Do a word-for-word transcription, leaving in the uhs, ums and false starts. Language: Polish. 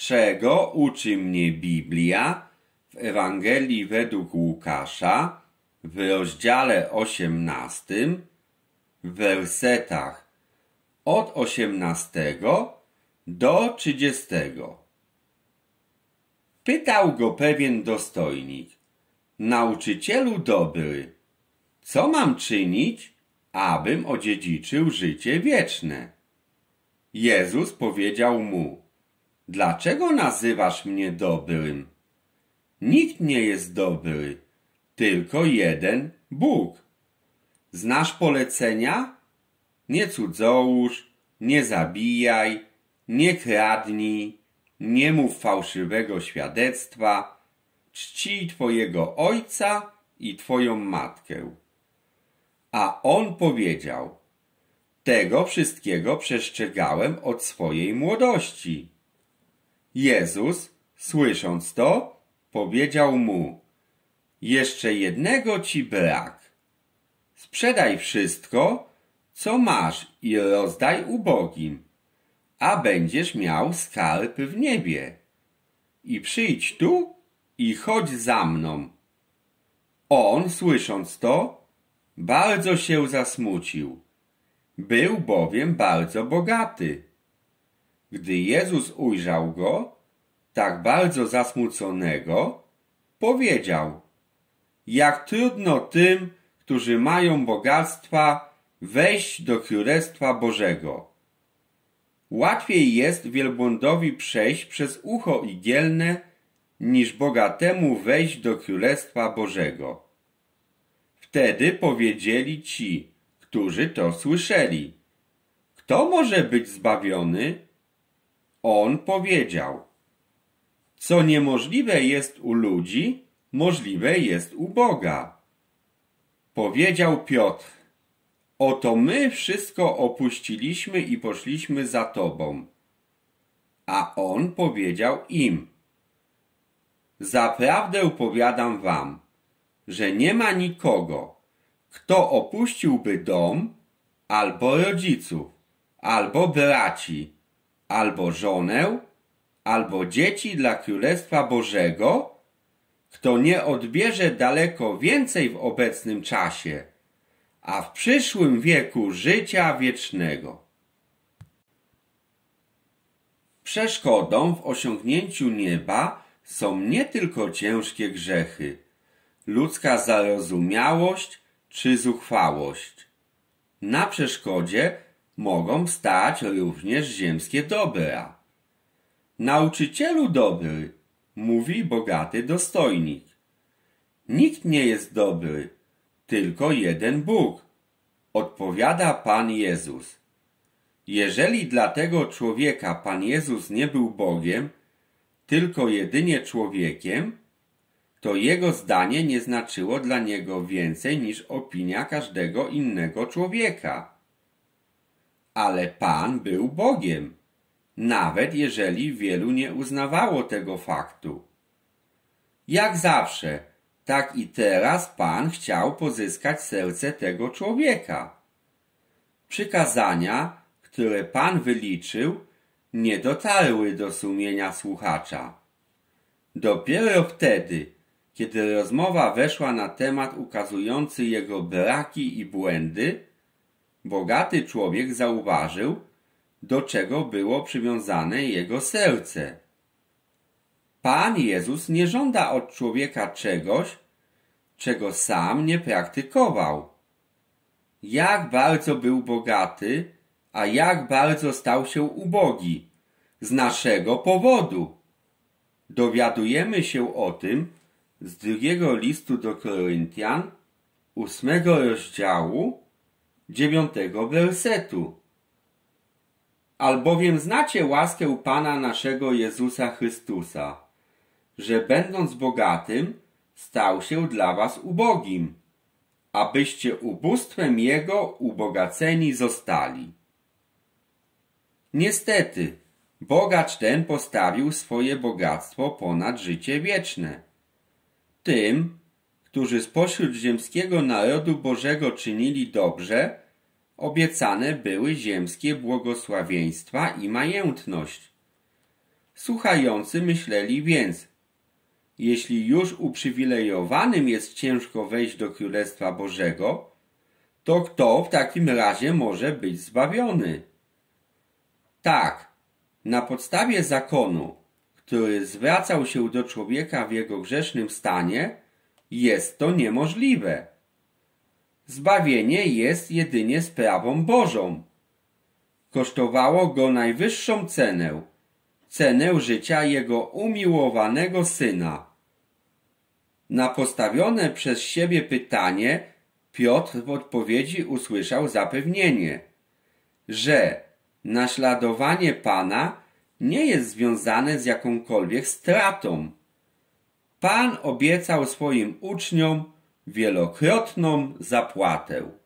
czego uczy mnie Biblia w Ewangelii według Łukasza w rozdziale osiemnastym, w wersetach od osiemnastego do trzydziestego. Pytał go pewien dostojnik: Nauczycielu dobry, co mam czynić, abym odziedziczył życie wieczne? Jezus powiedział mu: Dlaczego nazywasz mnie dobrym? Nikt nie jest dobry, tylko jeden Bóg. Znasz polecenia? Nie cudzołóż, nie zabijaj, nie kradnij, nie mów fałszywego świadectwa, czcij twojego ojca i twoją matkę. A on powiedział: Tego wszystkiego przestrzegałem od swojej młodości. Jezus, słysząc to, powiedział mu: Jeszcze jednego ci brak. Sprzedaj wszystko, co masz, i rozdaj ubogim, a będziesz miał skarb w niebie. I przyjdź tu i chodź za mną. On, słysząc to, bardzo się zasmucił. Był bowiem bardzo bogaty. Gdy Jezus ujrzał go, tak bardzo zasmuconego, powiedział: Jak trudno tym, którzy mają bogactwa, wejść do Królestwa Bożego. Łatwiej jest wielbłądowi przejść przez ucho igielne, niż bogatemu wejść do Królestwa Bożego. Wtedy powiedzieli ci, którzy to słyszeli: Kto może być zbawiony? On powiedział: Co niemożliwe jest u ludzi, możliwe jest u Boga. Powiedział Piotr: Oto my wszystko opuściliśmy i poszliśmy za Tobą. A on powiedział im: Zaprawdę powiadam wam, że nie ma nikogo, kto opuściłby dom, albo rodziców, albo braci, albo żonę, albo dzieci dla Królestwa Bożego, kto nie odbierze daleko więcej w obecnym czasie, a w przyszłym wieku życia wiecznego. Przeszkodą w osiągnięciu nieba są nie tylko ciężkie grzechy, ludzka zarozumiałość czy zuchwałość. Na przeszkodzie mogą stać również ziemskie dobra. Nauczycielu dobry, mówi bogaty dostojnik, nikt nie jest dobry, tylko jeden Bóg, odpowiada Pan Jezus. Jeżeli dla tego człowieka Pan Jezus nie był Bogiem, tylko jedynie człowiekiem, to jego zdanie nie znaczyło dla niego więcej niż opinia każdego innego człowieka. Ale Pan był Bogiem, nawet jeżeli wielu nie uznawało tego faktu. Jak zawsze, tak i teraz Pan chciał pozyskać serce tego człowieka. Przykazania, które Pan wyliczył, nie dotarły do sumienia słuchacza. Dopiero wtedy, kiedy rozmowa weszła na temat ukazujący jego braki i błędy, bogaty człowiek zauważył, do czego było przywiązane jego serce. Pan Jezus nie żąda od człowieka czegoś, czego sam nie praktykował. Jak bardzo był bogaty, a jak bardzo stał się ubogi, z naszego powodu. Dowiadujemy się o tym z drugiego listu do Koryntian, ósmego rozdziału, dziewiątego wersetu. Albowiem znacie łaskę Pana naszego Jezusa Chrystusa, że będąc bogatym, stał się dla was ubogim, abyście ubóstwem Jego ubogaceni zostali. Niestety, bogacz ten postawił swoje bogactwo ponad życie wieczne. Tym, którzy spośród ziemskiego narodu Bożego czynili dobrze, obiecane były ziemskie błogosławieństwa i majętność. Słuchający myśleli więc: jeśli już uprzywilejowanym jest ciężko wejść do Królestwa Bożego, to kto w takim razie może być zbawiony? Tak, na podstawie zakonu, który zwracał się do człowieka w jego grzesznym stanie, jest to niemożliwe. Zbawienie jest jedynie sprawą Bożą. Kosztowało go najwyższą cenę, cenę życia jego umiłowanego Syna. Na postawione przez siebie pytanie Piotr w odpowiedzi usłyszał zapewnienie, że naśladowanie Pana nie jest związane z jakąkolwiek stratą. Pan obiecał swoim uczniom wielokrotną zapłatę.